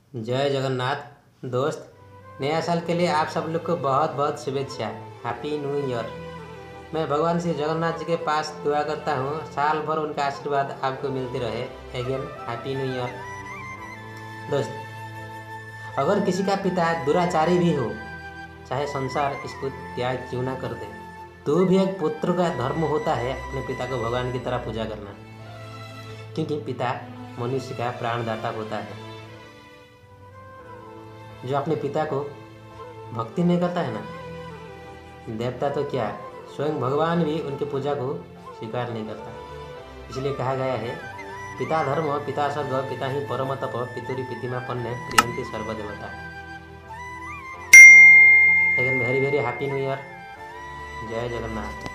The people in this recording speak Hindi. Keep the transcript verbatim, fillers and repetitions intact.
जय जगन्नाथ। दोस्त, नया साल के लिए आप सब लोग को बहुत बहुत शुभेच्छा। Happy new year. मैं भगवान श्री जगन्नाथ जी के पास दुआ करता हूँ साल भर उनका आशीर्वाद आपको मिलते रहे। Again happy new year. दोस्त, अगर किसी का पिता दुराचारी भी हो, चाहे संसार इसको त्याग क्यों ना कर दे, तो भी एक पुत्र का धर्म होता है अपने पिता को भगवान की तरह पूजा करना, क्योंकि पिता मनुष्य का प्राणदाता होता है। जो अपने पिता को भक्ति नहीं करता है ना, देवता तो क्या, स्वयं भगवान भी उनकी पूजा को स्वीकार नहीं करता। इसलिए कहा गया है, पिता धर्म पिता स्वर्ग पिता ही परम तप पितुरी पितिमा पन्ने प्रियंती सर्वदेवता। लेकिन very very happy new year. जय जगन्नाथ।